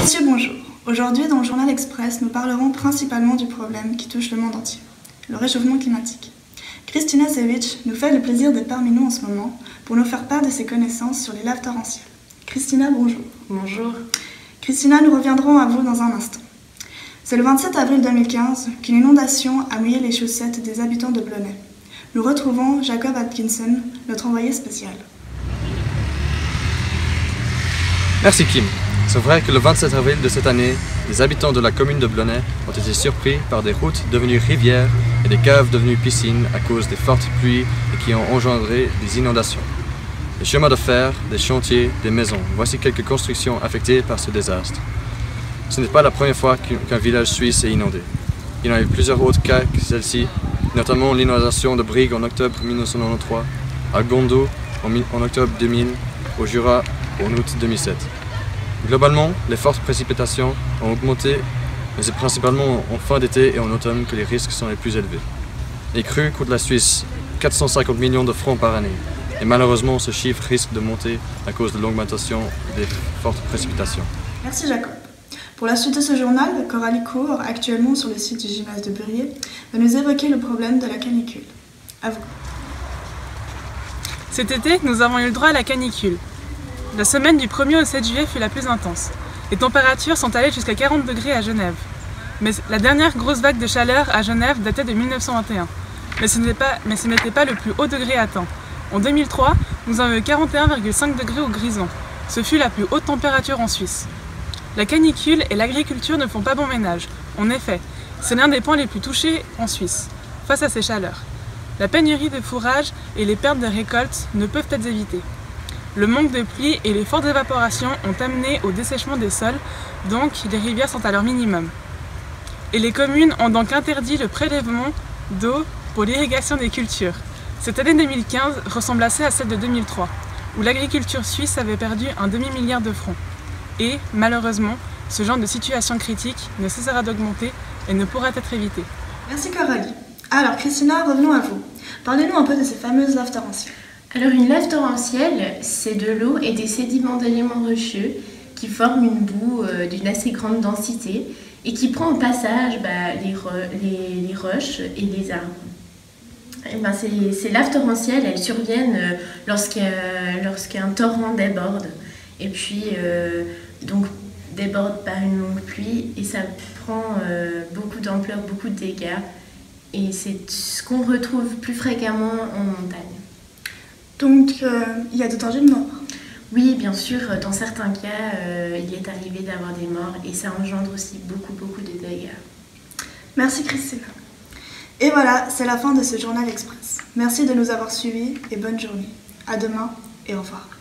Messieurs, bonjour. Aujourd'hui, dans le Journal Express, nous parlerons principalement du problème qui touche le monde entier, le réchauffement climatique. Kristina Sevic nous fait le plaisir d'être parmi nous en ce moment pour nous faire part de ses connaissances sur les laves torrentielles. Kristina, bonjour. Bonjour. Kristina, nous reviendrons à vous dans un instant. C'est le 27 avril 2015 qu'une inondation a mouillé les chaussettes des habitants de Blonay. Nous retrouvons Jacob Atkinson, notre envoyé spécial. Merci Kim. C'est vrai que le 27 avril de cette année, les habitants de la commune de Blonay ont été surpris par des routes devenues rivières et des caves devenues piscines à cause des fortes pluies et qui ont engendré des inondations. Des chemins de fer, des chantiers, des maisons. Voici quelques constructions affectées par ce désastre. Ce n'est pas la première fois qu'un village suisse est inondé. Il y en a eu plusieurs autres cas que celle-ci, notamment l'inondation de Brigue en octobre 1993, à Gondo en octobre 2000, au Jura en août 2007. Globalement, les fortes précipitations ont augmenté, mais c'est principalement en fin d'été et en automne que les risques sont les plus élevés. Les crues coûtent la Suisse 450 millions de francs par année, et malheureusement ce chiffre risque de monter à cause de l'augmentation des fortes précipitations. Merci Jacob. Pour la suite de ce journal, Coralie Cour, actuellement sur le site du gymnase de Burier, va nous évoquer le problème de la canicule. À vous. Cet été, nous avons eu le droit à la canicule. La semaine du 1er au 7 juillet fut la plus intense. Les températures sont allées jusqu'à 40 degrés à Genève. Mais la dernière grosse vague de chaleur à Genève datait de 1921. Mais ce n'était pas le plus haut degré atteint. En 2003, nous avons eu 41,5 degrés au Grison. Ce fut la plus haute température en Suisse. La canicule et l'agriculture ne font pas bon ménage. En effet, c'est l'un des points les plus touchés en Suisse, face à ces chaleurs. La pénurie de fourrage et les pertes de récoltes ne peuvent être évitées. Le manque de pluie et les fortes évaporations ont amené au dessèchement des sols, donc les rivières sont à leur minimum. Et les communes ont donc interdit le prélèvement d'eau pour l'irrigation des cultures. Cette année 2015 ressemble assez à celle de 2003, où l'agriculture suisse avait perdu un demi-milliard de francs. Et, malheureusement, ce genre de situation critique ne cessera d'augmenter et ne pourra être évité. Merci Coralie. Alors Kristina, revenons à vous. Parlez-nous un peu de ces fameuses laves torrentielles. Alors une lave torrentielle, c'est de l'eau et des sédiments d'éléments rocheux qui forment une boue d'une assez grande densité et qui prend au passage les roches et les arbres. Et ces laves torrentielles, elles surviennent lorsqu'un torrent déborde et puis donc déborde par une longue pluie et ça prend beaucoup d'ampleur, beaucoup de dégâts et c'est ce qu'on retrouve plus fréquemment en montagne. Donc, il y a des dangers de mort. Oui, bien sûr, dans certains cas, il est arrivé d'avoir des morts et ça engendre aussi beaucoup de dégâts. Merci Christina. Et voilà, c'est la fin de ce Journal Express. Merci de nous avoir suivis et bonne journée. À demain et au revoir.